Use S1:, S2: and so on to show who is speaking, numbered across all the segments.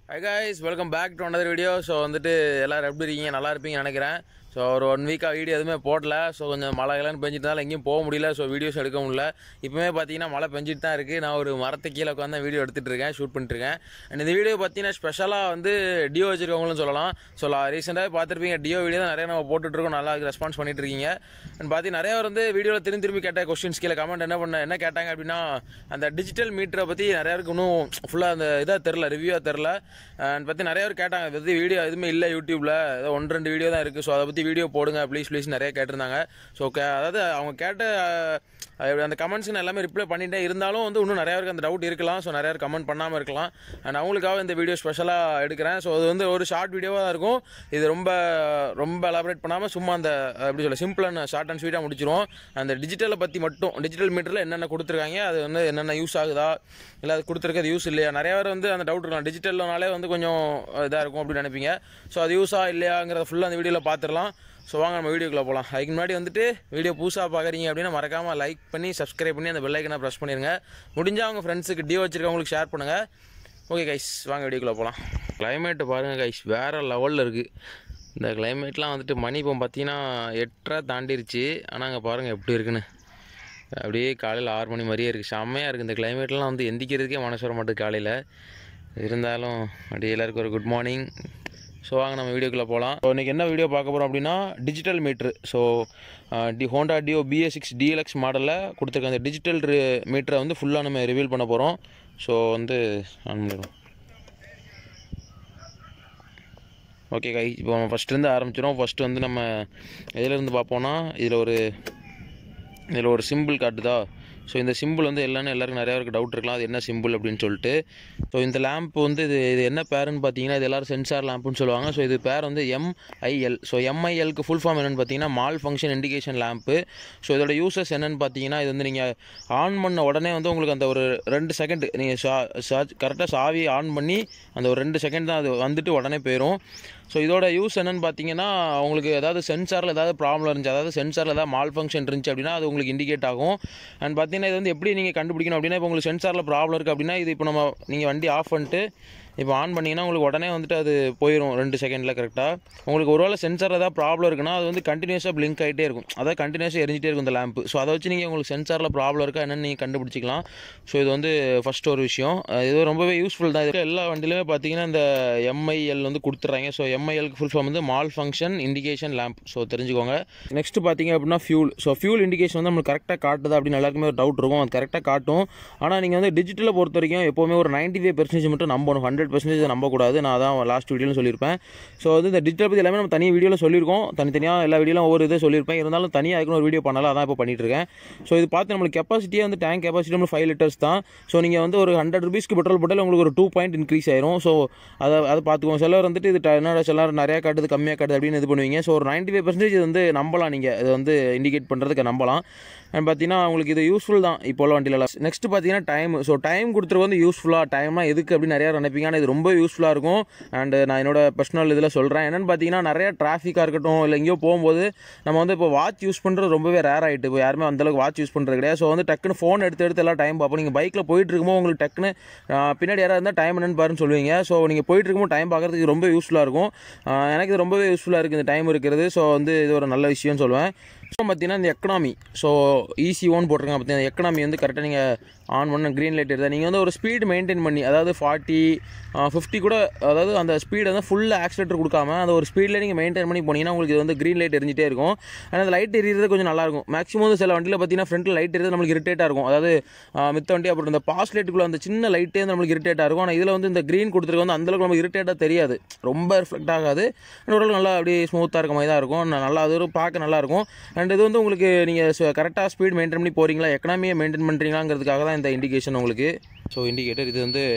S1: Hi guys, welcome back to another video. So வந்துட்டு எல்லாரும் எப்படி இருக்கீங்க? நல்லா இருப்பீங்கன்னு நினைக்கிறேன். ஸோ ஒரு 1 வீக்காக வீடியோ எதுவுமே போடல. ஸோ கொஞ்சம் மழைலாம் பெஞ்சிட்டனால எங்கேயும் போக முடியல. ஸோ வீடியோஸ் எடுக்க முடியல. இப்போவே பார்த்தீங்கன்னா மழை பெஞ்சிட்டு தான் இருக்குது. நான் ஒரு மரத்துக்கு கீழே உட்காந்து வீடியோ எடுத்துகிட்டு இருக்கேன், ஷூட் பண்ணிட்டுருக்கேன். அண்ட் இந்த வீடியோ பார்த்தீங்கன்னா ஸ்பெஷலாக வந்து டியோ வச்சுருக்கவங்களும் சொல்லலாம். ஸோ ரீசெண்டாக பார்த்துருப்பீங்க, டியோ வீடியோ தான் நிறைய நம்ம போட்டுட்ருக்கோம், நல்லா ரெஸ்பான்ஸ் பண்ணிட்டு இருக்கீங்க. அண்ட் பார்த்தீங்கன்னா நிறைய வந்து வீடியோவில் திரும்பி கேட்ட கொஸ்டின்ஸ் கீழே கமெண்ட் என்ன கேட்டாங்க அப்படின்னா, அந்த டிஜிட்டல் மீட்டரை பற்றி நிறைய பேருக்கு இன்னும் ஃபுல்லாக அந்த இதாக தெரில, ரிவ்யூவாக தெரில. அண்ட் பற்றி நிறைய பேர் கேட்டாங்க, பற்றி வீடியோ எதுவுமே இல்லை யூடியூப்பில், ஏதோ 1-2 வீடியோ தான் இருக்குது. ஸோ அதை பற்றி வீடியோ போடுங்க ப்ளீஸ் நிறைய கேட்டிருந்தாங்க. ஸோ அதாவது அவங்க கேட்ட அந்த கமெண்ட்ஸ் எல்லாமே ரிப்ளை பண்ணிட்டே இருந்தாலும் வந்து இன்னும் நிறைய பேருக்கு அந்த டவுட் இருக்கலாம். ஸோ நிறைய பேர் கமெண்ட் பண்ணாமல் இருக்கலாம். அண்ட் அவங்களுக்காக இந்த வீடியோ ஸ்பெஷலாக எடுக்கிறேன். ஸோ அது வந்து ஒரு ஷார்ட் வீடியோவாக தான் இருக்கும். இது ரொம்ப எலாபரேட் பண்ணாமல் சும்மா அந்த எப்படி சொல்ல சிம்பிள் அண்ட் ஷார்ட் அண்ட் ஸ்வீட்டாக முடிச்சிருவோம். அந்த டிஜிட்டலை பற்றி மட்டும், டிஜிட்டல் மீட்டரில் என்னென்ன கொடுத்துருக்காங்க, அது வந்து என்னென்ன யூஸ் ஆகுதா, இல்லை அது கொடுத்துருக்கிறது யூஸ் இல்லையா. நிறைய பேர் வந்து அந்த டவுட் இருக்கலாம், டிஜிட்டல்னாலே வந்து கொஞ்சம் இதாக இருக்கும் அப்படின்னு நினைப்பீங்க. ஸோ அது யூஸா இல்லையாங்கிறத ஃபுல்லாக அந்த வீடியோவில் பார்த்துடலாம். ஸோ வாங்க நம்ம வீடியோக்குள்ளே போகலாம். அதுக்கு முன்னாடி வந்துட்டு வீடியோ புதுசாக பார்க்குறீங்க அப்படின்னா மறக்காமல் லைக் பண்ணி சப்ஸ்கிரைப் பண்ணி அந்த பெல் ஐக்கனை ப்ரெஸ் பண்ணிடுங்க. முடிஞ்சால் அவங்க ஃப்ரெண்ட்ஸுக்கு டியோ வச்சுருக்கவங்களுக்கு ஷேர் பண்ணுங்கள். ஓகே கைஸ், வாங்க வீடியோக்குள்ளே போகலாம். கிளைமேட்டு பாருங்கள் கைஸ், வேறு லெவலில் இருக்குது. இந்த கிளைமேட்லாம் வந்துட்டு மணி இப்போ பார்த்தீங்கன்னா 8:30 தாண்டிருச்சு. ஆனால் அங்கே பாருங்கள் எப்படி இருக்குன்னு. அப்படியே காலையில் 6 மணி மாதிரியே இருக்குது. செம்மையாக இருக்குது. இந்த கிளைமேட்லாம் வந்து எந்திக்கிறதுக்கே மனசு வர மாட்டேது காலையில். இருந்தாலும் அப்படியே எல்லாருக்கும் ஒரு குட் மார்னிங். ஸோ வாங்க நம்ம வீடியோக்குள்ளே போகலாம். ஸோ இன்றைக்கி என்ன வீடியோ பார்க்க போகிறோம் அப்படின்னா, digital metre. So Honda Dio BS6 DLX மாடலில் கொடுத்துருக்க அந்த டிஜிட்டல் மீட்டரை வந்து ஃபுல்லாக நம்ம ரிவீல் பண்ண போகிறோம். ஸோ வந்து ஆன் பண்ணிடுவோம். ஓகே கை, இப்போ நம்ம ஃபஸ்ட்லேருந்து ஆரம்பிச்சிடும். ஃபஸ்ட்டு வந்து நம்ம எதிலேருந்து பார்ப்போன்னா, இதில் ஒரு சிம்பிள் காட்டுதா. ஸோ இந்த சிம்பிள் வந்து எல்லாருக்கும் நிறையா பேருக்கு டவுட் இருக்கலாம், அது என்ன சிம்பிள் அப்படின்னு சொல்லிட்டு. ஸோ இந்த லேம்ப் வந்து இது என்ன பேருன்னு பார்த்தீங்கன்னா, இது எல்லோரும் சென்சார் லேம்ப்னு சொல்லுவாங்க. ஸோ இது பேர் வந்து MIL. ஸோ MILக்கு ஃபுல் ஃபார்ம் என்னென்னு பார்த்தீங்கன்னா, malfunction indication lamp. So இதோட யூசஸ் என்னென்னு பார்த்தீங்கன்னா, இது வந்து நீங்கள் ஆன் பண்ண உடனே வந்து உங்களுக்கு அந்த ஒரு 2 செகண்ட் நீங்கள் கரெக்டாக சாவி ஆன் பண்ணி அந்த ஒரு 2 செகண்ட் தான் அது வந்துட்டு உடனே போயிடும். ஸோ இதோட யூஸ் என்னென்னு பார்த்தீங்கன்னா, உங்களுக்கு ஏதாவது சென்சாரில் ஏதாவது ப்ராப்ளம் இருந்துச்சு, அதாவது சென்சாரில் ஏதாவது மால் ஃபங்க்ஷன் இருந்துச்சு அப்படின்னா அது உங்களுக்கு இண்டிகேட் ஆகும். அண்ட் பார்த்தீங்கன்னா இது வந்து எப்படி நீங்கள் கண்டுபிடிக்கணும் அப்படின்னா, இப்போ உங்களுக்கு சென்சாரில் ப்ராப்ளம் இருக்குது அப்படின்னா, இது இப்போ நீங்கள் வண்டி ஆஃப் பண்ணிட்டு இப்போ ஆன் பண்ணிங்கன்னா உங்களுக்கு உடனே வந்துட்டு அது போயிடும் 2 செகண்டில் கரெக்டாக. உங்களுக்கு ஒருவேளை சென்சாரில் ஏதாவது ப்ராப்ளம் இருக்குன்னா அது வந்து கண்டினியூஸாக பிளிங்க் ஆகிட்டே இருக்கும், அதாவது கண்டினியூஸாக எரிஞ்சிட்டே இருக்கும் இந்த லேம்பு. ஸோ அதை வச்சு நீங்கள் உங்களுக்கு சென்சாரில் ப்ராப்ளம் இருக்கா என்னென்னு நீங்கள் கண்டுபிடிச்சிக்கலாம். ஸோ இது வந்து ஃபஸ்ட் ஒரு விஷயம். இது ரொம்பவே யூஸ்ஃபுல் தான். இது எல்லா வண்டியிலுமே பார்த்தீங்கன்னா இந்த MIL வந்து கொடுத்துட்றாங்க. ஸோ MILக்கு ஃபுல் ஃபார்ம் வந்து malfunction indication lamp. So தெரிஞ்சுக்கோங்க. நெக்ஸ்ட் பார்த்தீங்க அப்படின்னா ஃபியூல். ஸோ ஃபியூல் இண்டிகேஷன் வந்து நம்மளுக்கு கரெக்டாக காட்டுதா அப்படின்னு எல்லாருக்குமே ஒரு டவுட் இருக்கும். அது கரெக்டாக காட்டும். ஆனால் நீங்கள் வந்து டிஜிட்டலை பொறுத்த வரைக்கும் எப்போவுமே ஒரு 95% மட்டும் நம்பணும், 100% நம்பக்கூடாது. நான் தான் லாஸ்ட் வீடியோவில் சொல்லியிருப்பேன். ஸோ வந்து இந்த டிஜிட்டல் பற்றி எல்லாமே நம்ம தனி வீடியோவில் சொல்லியிருக்கோம். தனித்தனியாக எல்லா வீடியோலும் ஒவ்வொரு இதை சொல்லியிருப்பேன். இருந்தாலும் தனியாக அதுக்குன்னு ஒரு வீடியோ பண்ணலாம், அதான் இப்போ பண்ணிட்டு இருக்கேன். ஸோ இது பார்த்து நம்மளுக்கு கெப்பாசிட்டியே வந்து டேங்க் கெப்பாசிட்டி நம்ம 5 லிட்டர்ஸ் தான். ஸோ நீங்கள் வந்து ஒரு 100 ரூபீஸ்க்கு பெட்ரோல் போட்டால் உங்களுக்கு ஒரு 2 பாயிண்ட் இன்க்ரீஸ் ஆயிரும். ஸோ அதை பார்த்துக்கோங்க. சிலர் வந்துட்டு இது என்னோட சிலர் நிறையா காட்டுது கம்மியாக காட்டுது அப்படின்னு இது பண்ணுவீங்க. ஸோ ஒரு 95% இது வந்து நம்பலாம், நீங்கள் இது வந்து இண்டிகேட் பண்ணுறதுக்கு நம்பலாம். அண்ட் பார்த்தீங்கன்னா உங்களுக்கு இது யூஸ்ஃபுல் தான் இப்போ உள்ள வண்டியிலலாம். நெக்ஸ்ட் பார்த்தீங்கன்னா டைம். ஸோ டைம் கொடுத்துருக்கு வந்து யூஸ்ஃபுல்லாக, டைம்லாம் எதுக்கு அப்படின்னு நிறையா நினைப்பீங்க. ஆனால் இது ரொம்ப யூஸ்ஃபுல்லாக இருக்கும். அண்ட் நான் என்னோட பர்சனல் இதில் சொல்கிறேன். என்னென்னு பார்த்தீங்கன்னா, நிறையா டிராஃபிக்காக இருக்கட்டும், இல்லை எங்கேயோ போகும்போது நம்ம வந்து இப்போ வாட்ச் யூஸ் பண்ணுறது ரொம்பவே ரேர் ஆகிட்டு. இப்போ யாருமே அந்தளவுக்கு வாட்ச் யூஸ் பண்ணுறது கிடையாது. ஸோ வந்து டக்குன்னு ஃபோன் எடுத்து எல்லாம் டைம் பார்ப்போம். நீங்கள் பைக்கில் போயிட்டு இருக்கும்போது உங்களுக்கு டக்குன்னு பின்னாடி யாராவது இருந்தால் டைம் என்னென்னு பாருன்னு சொல்லுவீங்க. ஸோ நீங்கள் போயிட்டு இருக்கும்போது டைம் பார்க்குறதுக்கு ரொம்ப யூஸ்ஃபுல்லாக இருக்கும். எனக்கு இது ரொம்பவே யூஸ்ஃபுல்லாக இருக்குது இந்த டைம் இருக்கிறது. ஸோ வந்து இது ஒரு நல்ல விஷயம்னு சொல்லுவேன். ஸோ பார்த்தீங்கன்னா இந்த எக்கனாமி, ஸோ EC1 போட்டிருக்காங்க பார்த்தீங்கன்னா, எக்கனாமி வந்து கரெக்டாக நீங்கள் ஆன் பண்ண க்ரீன் லைட் இருந்தால் நீங்கள் வந்து ஒரு ஸ்பீடு மெயின்டைன் பண்ணி, அதாவது 40, 50 கூட, அதாவது அந்த ஸ்பீடு வந்து ஃபுல்லாக ஆக்சிலேட்டர் கொடுக்காம அந்த ஒரு ஸ்பீடில் நீங்கள் மெயின்டைன் பண்ணி போனீங்கன்னா உங்களுக்கு இது வந்து க்ரீன் லைட் எரிஞ்சிட்டே இருக்கும். ஆனால் அந்த லைட் எரியிறது கொஞ்சம் நல்லாயிருக்கும். மேக்ஸிமம் வந்து சில வண்டியில் பார்த்தீங்கன்னா ஃப்ரண்ட்டில் லைட் எரியுது நம்மளுக்கு இரிட்டேட்டாக இருக்கும். அதாவது மித்த வண்டி அப்புறம் இந்த பாஸ் லைட்டுக்குள்ளே அந்த சின்ன லைட்டே வந்து நம்மளுக்கு இரிட்டேட்டாக இருக்கும். ஆனால் இதில் வந்து இந்த க்ரீன் கொடுத்துருக்கு வந்து அந்தளவுக்கு நமக்கு இரிட்டேட்டாக தெரியாது, ரொம்ப ரிஃப்ளெக்ட் ஆகாது. ஓரளவுக்கு நல்லா அப்படியே ஸ்மூத்தாக இருக்க மாதிரி தான் இருக்கும். நல்லா அது ஒரு பார்க்க நல்லாயிருக்கும். அண்ட் இது வந்து உங்களுக்கு நீங்கள் கரெக்டாக ஸ்பீட் மெயின்டைன் பண்ணி போகிறீங்களா, எக்கனாமியை மெயின்டைன் பண்ணுறீங்களாங்கிறதுக்காக தான் இந்த இண்டிகேஷன் உங்களுக்கு. ஸோ இண்டிகேட்டர் இது வந்து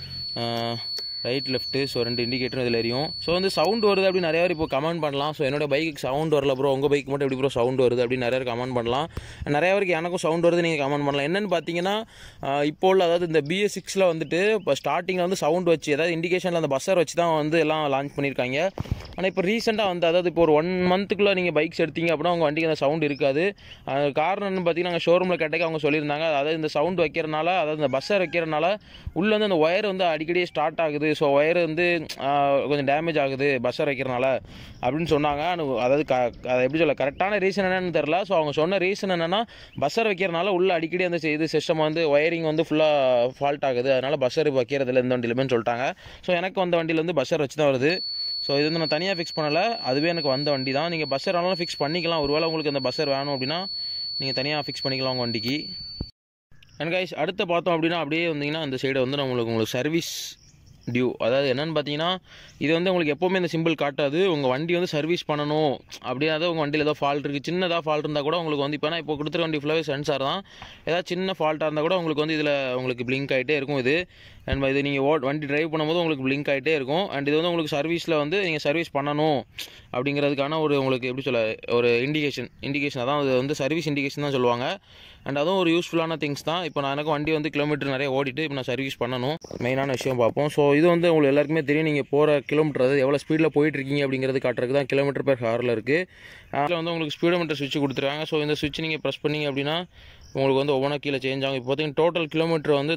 S1: ரைட் லெஃப்ட்டு. ஸோ 2 இண்டிகேட்டரும் இதில் எரியும். ஸோ வந்து சவுண்ட் வருது அப்படின்னு நிறைய பேர் இப்போ கமெண்ட் பண்ணலாம். ஸோ என்னோட பைக்கு சவுண்ட் வரல ப்ரோ, உங்கள் பைக்கு மட்டும் எப்படி ப்ரோ சவுண்ட் வருது அப்படின்னு நிறைய பேர் கமெண்ட் பண்ணலாம். நிறைய பேருக்கு எனக்கும் சவுண்ட் வருது நீங்கள் கமெண்ட் பண்ணலாம். என்னென்னு பார்த்தீங்கன்னா, இப்போ உள்ள அதாவது இந்த BS6 வந்துட்டு இப்போ ஸ்டார்டிங்கில் வந்து சவுண்ட் வச்சு, அதாவது இண்டிகேஷனில் அந்த பஸ்ஸர் வச்சு தான் வந்து எல்லாம் லான்ச் பண்ணியிருக்காங்க. ஆனால் இப்போ ரீசெண்டாக வந்து அதாவது இப்போ ஒரு 1 மந்த்துக்குள்ளே நீங்கள் பைக்ஸ் எடுத்தீங்க அப்படின்னா உங்கள் வண்டிக்கு அந்த சவுண்ட் இருக்காது. காரணம் என்னன்னு பார்த்தீங்கன்னா நாங்கள் ஷோரூமில் கேட்டக்கு அவங்க சொல்லியிருந்தாங்க, அதாவது இந்த சவுண்ட் வைக்கிறனால, அதாவது இந்த பஸ்ஸர் வைக்கிறனால உள்ளே வந்து அந்த ஒயர் வந்து அடிக்கடி ஸ்டார்ட் ஆகுது. ஸோ ஒயர் வந்து கொஞ்சம் டேமேஜ் ஆகுது பஸ்ஸர் வைக்கிறனால அப்படின்னு சொன்னாங்க. அதாவது அதை எப்படி சொல்ல கரெக்டான ரீசன் என்னன்னு தெரில. ஸோ அவங்க சொன்ன ரீசன் என்னென்னா பஸ்ஸர் வைக்கிறனால உள்ள அடிக்கடி அந்த இது சிஸ்டம் வந்து ஒயரிங் வந்து ஃபுல்லாக ஃபால்ட் ஆகுது, அதனால் பஸ்ஸர் வைக்கிறதுல எந்த வண்டியிலுமே சொல்லிட்டாங்க. ஸோ எனக்கு வந்த வண்டியில் வந்து பஸ்ஸர் வச்சு தான் வருது. ஸோ இது வந்து நான் தனியாக ஃபிக்ஸ் பண்ணலை, அதுவே எனக்கு வந்த வண்டி தான். நீங்கள் பஸ்ஸர் ஆனாலும் ஃபிக்ஸ் பண்ணிக்கலாம். ஒருவேளை உங்களுக்கு அந்த பஸ்ஸர் வேணும் அப்படின்னா நீங்கள் தனியாக ஃபிக்ஸ் பண்ணிக்கலாம் உங்கள் வண்டிக்கு. அண்ட் கைஸ் அடுத்து பார்த்தோம் அப்படின்னா அப்படியே வந்தீங்கன்னா அந்த சைடை வந்து உங்களுக்கு சர்வீஸ் டியூ, அதாவது என்னென்னு பார்த்தீங்கன்னா இது வந்து உங்களுக்கு எப்போவுமே இந்த சிம்பிள் காட்டாது. உங்கள் வண்டி வந்து சர்வீஸ் பண்ணணும் அப்படின்னா உங்கள் வண்டியில் ஏதோ ஃபால்ட் இருக்குது, சின்னதாக ஃபால்ட் இருந்தால் கூட உங்களுக்கு வந்து இப்போ கொடுத்துருக்க வண்டி ஃபுல்லாகவே சென்சார் தான். ஏதாவது சின்ன ஃபால்ட்டாக இருந்தால் கூட உங்களுக்கு வந்து இதில் உங்களுக்கு பிளிங்க் ஆகிட்டே இருக்கும் இது. அண்ட் இது நீங்கள் வண்டி டிரைவ் பண்ணும்போது உங்களுக்கு பிளிங்க் ஆகிட்டே இருக்கும். அண்ட் இது வந்து உங்களுக்கு சர்வீஸில் வந்து நீங்கள் சர்வீஸ் பண்ணணும் அப்படிங்கிறதுக்கான ஒரு உங்களுக்கு எப்படி சொல்ல ஒரு இண்டிகேஷன் அதான் அது வந்து சர்வீஸ் இண்டிகேஷன் தான் சொல்லுவாங்க. அண்ட் அதுவும் ஒரு யூஸ்ஃபுல்லான திங்ஸ் தான். இப்போ நான் எனக்கு வண்டி வந்து கிலோமீட்டர் நிறைய ஓடிட்டு இப்போ நான் சர்வீஸ் பண்ணணும், மெயினான விஷயம் பார்ப்போம். ஸோ இது வந்து உங்களுக்கு எல்லாருக்குமே தெரியும், நீங்கள் போகிற கிலோமீட்டர் அது எவ்வளோ ஸ்பீடில் போயிட்டுருக்கீங்க அப்படிங்கிறது காட்டுறதுக்கு தான் கிலோமீட்டர் பெர் ஹவரில் இருக்குது. அதில் வந்து உங்களுக்கு ஸ்பீடோமீட்டர் சுவிட்ச் கொடுத்துருக்காங்க. ஸோ இந்த சுவிட்ச் நீங்கள் ப்ரெஸ் பண்ணிங்க அப்படின்னா உங்களுக்கு வந்து ஒவ்வொன்றா கீழே சேஞ்ச் ஆகும். இப்போ பார்த்தீங்கன்னா டோட்டல் கிலோமீட்டர் வந்து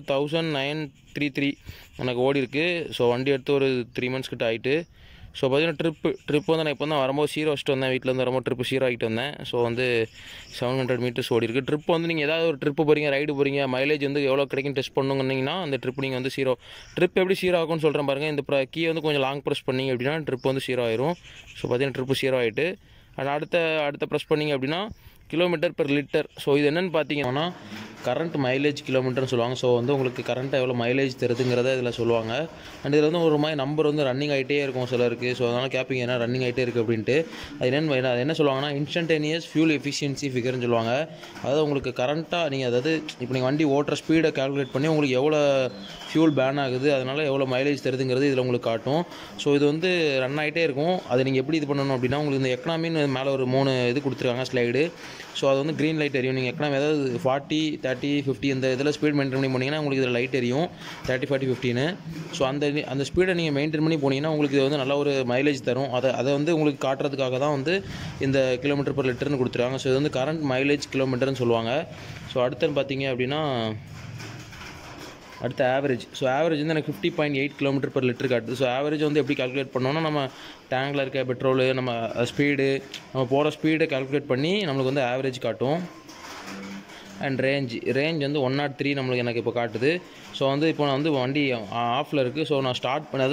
S1: 1933 எனக்கு ஓடி இருக்குது. ஸோ வண்டி எடுத்து ஒரு 3 months கிட்ட ஆகிட்டு. ஸோ பார்த்தீங்கன்னா ட்ரிப் வந்து நான் இப்போ தான் வரும்போது 0 வச்சுட்டு வந்தேன், வீட்டிலேருந்து வரும்போது ட்ரிப்பு 0 ஆகிட்டு வந்தேன். ஸோ வந்து 700 meters ஓடி இருக்குது. ட்ரிப் வந்து நீங்கள் ஏதாவது ஒரு ட்ரிப்பு போகிறீங்க, ரைடு போகிறீங்க, மைலேஜ் வந்து எவ்வளோ கிடைக்கும் டெஸ்ட் பண்ணுங்கன்னா அந்த ட்ரிப் நீங்கள் வந்து 0 ட்ரிப் எப்படி 0 ஆகும்னு சொல்கிறேன் பாருங்கள். இந்த கீ வந்து கொஞ்சம் லாங் ப்ரெஸ் பண்ணிங்க அப்படின்னா ட்ரிப் வந்து 0 ஆயிரும். ஸோ பார்த்தீங்கன்னா ட்ரிப்பு 0 ஆகிட்டு. அண்ட் அடுத்த ப்ரெஸ் பண்ணிங்க அப்படின்னா கிலோமீட்டர் பெர் லிட்டர். ஸோ இது என்னென்னு பார்த்தீங்கன்னா கரண்ட் மைலேஜ் கிலோமீட்டர்னு சொல்லுவாங்க. ஸோ வந்து உங்களுக்கு கரண்ட்டாக எவ்வளோ மைலேஜ் தருதுங்கிறத இதில் சொல்லுவாங்க. அண்ட் இதில் வந்து ஒரு மாதிரி நம்பர் வந்து ரன்னிங் ஆகிட்டே இருக்கும் சிலருக்கு. ஸோ அதனால் கேட்பீங்க என்ன ரன்னிங் ஆகிட்டே இருக்குது அப்படின்ட்டு. அது என்ன சொல்லுவாங்கன்னா இன்ஸ்டன்டேனியஸ் ஃபியூல் எஃபிஷியன்சி ஃபிகர்னு சொல்லுவாங்க. அதாவது உங்களுக்கு கரண்ட்டாக நீங்கள் அதாவது இப்போ நீங்கள் வண்டி ஓட்டுற ஸ்பீடை கால்குலேட் பண்ணி உங்களுக்கு எவ்வளோ ஃபியூல் பேன் ஆகுது, அதனால் எவ்வளோ மைலேஜ் தருதுங்கிறது இதில் உங்களுக்கு காட்டும். ஸோ இது வந்து ரன் ஆகிட்டே இருக்கும். அதை நீங்கள் எப்படி இது பண்ணணும் அப்படின்னா உங்களுக்கு இந்த எக்கனாமின்னு மேலே ஒரு 3 இது கொடுத்துருக்காங்க ஸ்லைடு. ஸோ அது வந்து க்ரீன் லைட் எரியும். நீங்கள் எக்கனாமி ஏதாவது 40, 30, 50 இந்த இதில் ஸ்பீட் மெயின்டைன் பண்ணி போனீங்கன்னா உங்களுக்கு இதில் லைட் எரியும் 30, 40, 50ன்னு. ஸோ அந்த ஸ்பீடை நீங்கள் மெயின்டைன் பண்ணி போனீங்கன்னா உங்களுக்கு இது வந்து நல்ல ஒரு மைலேஜ் தரும். அதை வந்து உங்களுக்கு காட்டுறதுக்காக தான் வந்து இந்த கிலோமீட்டர் பெர் லிட்டர்னு கொடுத்துருக்காங்க. ஸோ இது வந்து கரண்ட் மைலேஜ் கிலோமீட்டர்னு சொல்லுவாங்க. ஸோ அடுத்து பார்த்தீங்க அப்படின்னா அடுத்த ஆவரேஜ். ஸோ ஆவரேஜ் வந்து எனக்கு 50.8 km per liter காட்டுது. ஸோ ஆவரேஜ் வந்து எப்படி கால்குலேட் பண்ணோன்னா நம்ம டேங்கில் இருக்க பெட்ரோலு நம்ம ஸ்பீடு நம்ம போகிற ஸ்பீடை கால்குலேட் பண்ணி நம்மளுக்கு வந்து ஆவரேஜ் காட்டும். அண்ட் ரேஞ்ச் வந்து 103 நம்மளுக்கு எனக்கு இப்போ காட்டுது. ஸோ வந்து இப்போ நான் வந்து வண்டி ஆஃபில் இருக்குது. ஸோ நான்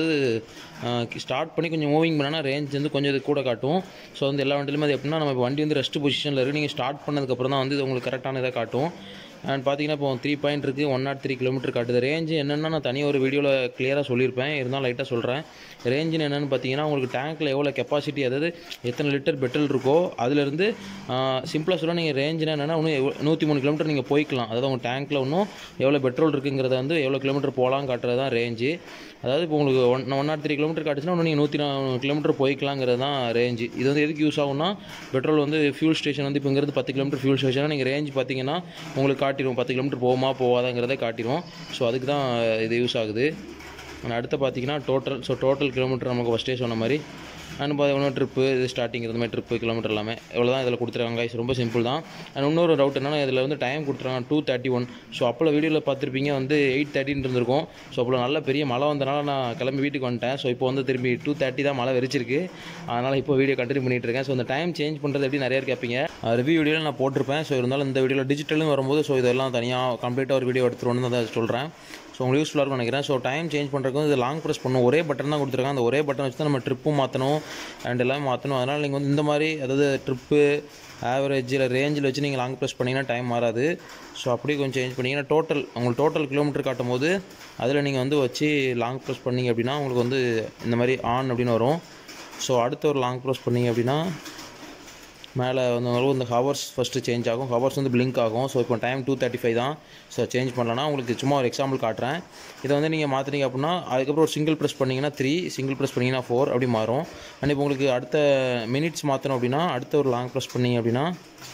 S1: ஸ்டார்ட் பண்ணி கொஞ்சம் மூவிங் பண்ணேன்னா ரேஞ்ச் வந்து கொஞ்சம் இது கூட காட்டும். ஸோ வந்து எல்லா வண்டியிலுமே அது எப்படின்னா நம்ம வண்டி வந்து ரெஸ்ட் பொசிஷனில் இருக்குது, நீங்கள் ஸ்டார்ட் பண்ணதுக்கப்புறம் தான் வந்து இது உங்களுக்கு கரெக்டான இதாக காட்டும். அண்ட் பார்த்தீங்கன்னா இப்போ 3 பாயிண்ட் இருக்குது, 103 km காட்டுது. ரேஞ்சு என்னென்னா நான் தனியாக ஒரு வீடியோவில் கிளியராக சொல்லியிருப்பேன், இருந்தாலும் லைட்டாக சொல்கிறேன். ரேஞ்சுன்னு என்னென்னு பார்த்தீங்கன்னா உங்களுக்கு டேங்க்கில் எவ்வளோ கெப்பாசிட்டி, அதாவது எத்தனை லிட்டர் பெட்ரோல் இருக்கோ அதிலேருந்து சிம்பிளாக சொல்ல நீங்கள் ரேஞ்சுனா என்னென்னா இன்னும் 103 km நீங்கள் போய்க்கலாம். அதாவது உங்கள் டேங்க்கில் இன்னும் எவ்வளோ பெட்ரோல் இருக்குங்கிறத வந்து எவ்வளோ கிலோமீட்டர் போகலாம் காட்டுறது தான் ரேஞ்சு. அதாவது இப்போ உங்களுக்கு 103 km காட்டுச்சுன்னா இன்னும் நீங்கள் 104 km போய்க்கலாங்கிறது தான் ரேஞ்சு. இது வந்து எதுக்கு யூஸ் ஆகும்னா பெட்ரோல் வந்து ஃபியூல் ஸ்டேஷன் வந்து இப்போங்கிறது 10 km ஃபியூல் ஸ்டேஷனாக நீங்கள் ரேஞ்ச் பார்த்தீங்கன்னா உங்களுக்கு காட்டிடும் 10 km போகுமா போகாதாங்கிறத காட்டிடும். ஸோ அதுக்கு தான் இது யூஸ் ஆகுது. அடுத்து பார்த்தீங்கன்னா டோட்டல் கிலோமீட்டர் நமக்கு ஃபஸ்ட்டே சொன்ன மாதிரி அண்ட் இன்னொரு ட்ரிப்பு இது ஸ்டார்டிங் இந்த மாதிரி ட்ரிப்பு கிலோமீட்டர் எல்லாமே எவ்வளோ தான் இதில் கொடுத்துருக்காங்க கைஸ், ரொம்ப சிம்பிள் தான். அண்ட் இன்னொரு டவுட் என்னன்னா இதில் வந்து டைம் கொடுத்துருக்காங்க 2:31. ஸோ அப்போ வீடியோவில் பார்த்துருப்பீங்க வந்து 8:30 இருந்திருக்கும். ஸோ அப்போ நல்ல பெரிய மழை வந்தனால நான் கிளம்பி வீட்டுக்கு வந்துட்டேன். ஸோ இப்போ வந்து திரும்பி 2:30 தான் மழை வெறிச்சிருக்கு. அதனால் இப்போ வீடியோ கண்டினியூ பண்ணிட்டு இருக்கேன். ஸோ இந்த டைம் சேஞ்ச் பண்ணுறது எப்படி நிறைய கேட்பீங்க, ரிவ்யூ வீடியோவில் நான் போட்டிருப்பேன். ஸோ இருந்தாலும் இந்த வீடியோவில் டிஜிட்டலும் வரும்போது ஸோ இதெல்லாம் தனியாக கம்ப்ளீட்டாக ஒரு வீடியோ எடுத்துகிட்டு வந்து அதை சொல்கிறேன். ஸோ உங்களுக்கு யூஸ்ஃபுல்லாக இருக்கும்னு நினைக்கிறேன். ஸோ டைம் சேஞ்ச் பண்ணுறதுக்கு வந்து லாங் ப்ரெஸ் பண்ணணும், ஒரே பட்டன் தான் கொடுத்துருக்காங்க. அந்த ஒரே பட்டன் வச்சு தான் நம்ம ட்ரிப்பும் மாற்றணும் அண்ட் எல்லாமே மாற்றணும். அதனால் நீங்கள் வந்து இந்த மாதிரி அதாவது ட்ரிப்பு ஆவரேஜில் ரேஞ்சில் வச்சு நீங்கள் லாங் ப்ரெஸ் பண்ணிங்கன்னா டைம் மாறாது. ஸோ அப்படியே கொஞ்சம் சேஞ்ச் பண்ணிங்கன்னா உங்களுக்கு டோட்டல் கிலோமீட்டர் காட்டும் போது அதில் நீங்கள் வந்து வச்சு லாங் ப்ரெஸ் பண்ணிங்க அப்படின்னா உங்களுக்கு வந்து இந்த மாதிரி ஆன் அப்படின்னு வரும். ஸோ அடுத்த ஒரு லாங் ப்ரெஸ் பண்ணிங்க அப்படின்னா மேலே வந்து இந்த ஹவர்ஸ் ஃபஸ்ட்டு சேஞ்ச் ஆகும், ஹவர்ஸ் வந்து பிளிங்க் ஆகும். ஸோ இப்போ டைம் 2:35 தான். ஸோ சேஞ்ச் பண்ணலன்னா உங்களுக்கு சும்மா ஒரு எக்ஸாம்பிள் காட்டுறேன். இதை வந்து நீங்கள் மாற்றினீங்க அப்படின்னா அதுக்கப்புறம் ஒரு சிங்கிள் ப்ரெஸ் பண்ணிங்கன்னா 3, சிங்கிள் ப்ரெஸ் பண்ணிங்கன்னா 4 அப்படி மாறும். அண்ட் இப்போ உங்களுக்கு அடுத்த மினிட்ஸ் மாற்றணும் அப்படின்னா அடுத்த ஒரு லாங் ப்ரெஸ் பண்ணிங்க அப்படின்னா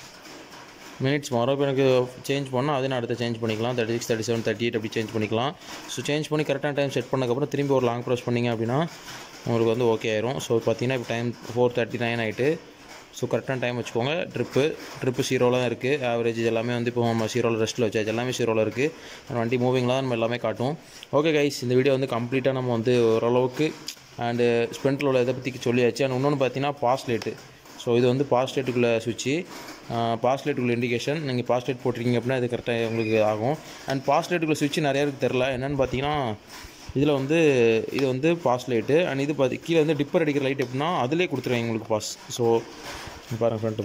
S1: மினிட்ஸ் மாறும். இப்போ எனக்கு சேஞ்ச் பண்ணால் அதை நான் அடுத்த சேஞ்ச் பண்ணிக்கலாம் 36, 37, 38 அப்படி சேஞ்ச் பண்ணிக்கலாம். ஸோ சேஞ்ச் பண்ணி கரெக்டான டைம் செட் பண்ணதுக்கப்புறம் திரும்பி ஒரு லாங் ப்ரெஸ் பண்ணிங்க அப்படின்னா உங்களுக்கு வந்து ஓகே ஆயிரும். ஸோ பார்த்தீங்கன்னா இப்போ டைம் 4:39 ஆகிட்டு. ஸோ கரெக்டான டைம் வச்சுக்கோங்க. ட்ரிப்பு 0வில் தான் இருக்குது. ஆவரேஜ் எல்லாமே வந்து இப்போ நம்ம 0வில் ரெஸ்ட்டில் வச்சாச்சு. எல்லாமே 0வில் இருக்குது. வண்டி மூவிங்கில் தான் நம்ம எல்லாமே காட்டும். ஓகே கைஸ், இந்த வீடியோ வந்து கம்ப்ளீட்டாக நம்ம வந்து ஓரளவுக்கு அண்டு ஸ்பெண்டில் உள்ள இதை பற்றி சொல்லியாச்சு. அண்ட் இன்னொன்று பார்த்தீங்கன்னா பாஸ் லைட்டு. ஸோ இது வந்து பாஸ் லைட்டுக்குள்ளே சுவிட்சு, பாஸ் லைட்டுக்குள்ள இண்டிகேஷன். நீங்கள் பாஸ் லைட் போட்டிருக்கீங்க அப்படின்னா இது கரெக்டாக உங்களுக்கு ஆகும். அண்ட் பாஸ் லைட்டுக்குள்ள சுவிட்ச் நிறைய பேருக்கு தெரில. என்னென்னு பார்த்தீங்கன்னா இதில் வந்து இது வந்து பாஸ் லைட்டு. அண்ட் இது பார்த்து கீழே வந்து டிப்பர் அடிக்கிற லைட் எப்படின்னா அதிலே கொடுத்துருவாங்க உங்களுக்கு பாஸ். ஸோ பாருங்கள் ஃப்ரண்ட்டு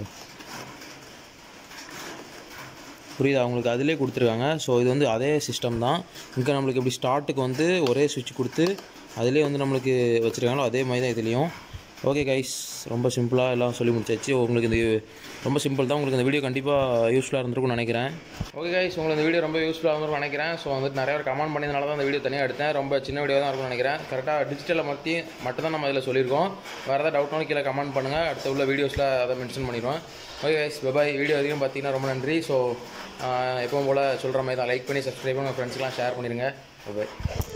S1: புரியுதா உங்களுக்கு, அதிலே கொடுத்துருக்காங்க. ஸோ இது வந்து அதே சிஸ்டம் தான். இங்கே நம்மளுக்கு எப்படி ஸ்டார்ட்டுக்கு வந்து ஒரே சுவிட்ச் கொடுத்து அதிலே வந்து நம்மளுக்கு வச்சுருக்காங்களோ அதே மாதிரி தான் இதுலேயும். ஓகே கைஸ், ரொம்ப சிம்பிளாக எல்லாம் சொல்லி முடிச்சாச்சு. உங்களுக்கு இந்த ரொம்ப சிம்பிள் தான். உங்களுக்கு இந்த வீடியோ கண்டிப்பாக யூஸ்ஃபுல்லாக இருந்திருக்கும்னு நினைக்கிறேன். ஓகே கைஸ், உங்களுக்கு இந்த வீடியோ ரொம்ப யூஸ்ஃபுல்லாக இருந்திருக்கும்னு நினைக்கிறேன். ஸோ வந்துட்டு நிறைய பேர் கமெண்ட் பண்ணியதுனால தான் இந்த வீடியோ தனியாக எடுத்தேன். ரொம்ப சின்ன வீடியோ தான் இருக்கும்னு நினைக்கிறேன். கரெக்டாக டிஜிட்டலை மட்டும் தான் நம்ம இதில் சொல்லியிருக்கோம். வேறு ஏதாவது டவுட்னாலும் கீழே கமெண்ட் பண்ணுங்கள். அடுத்த உள்ள வீடியோஸில் அதை மென்ஷன் பண்ணிடுவேன். Okay guys, by. வீடியோ வரைக்கும் பார்த்தீங்கன்னா ரொம்ப நன்றி. ஸோ எப்பவும் போல் சொல்கிற மாதிரி தான் லைக் பண்ணி சப்ஸ்கிரைப் பண்ணி உங்கள் ஃப்ரெண்ட்ஸ்க்கெலாம் ஷேர் பண்ணிடுங்க. பை.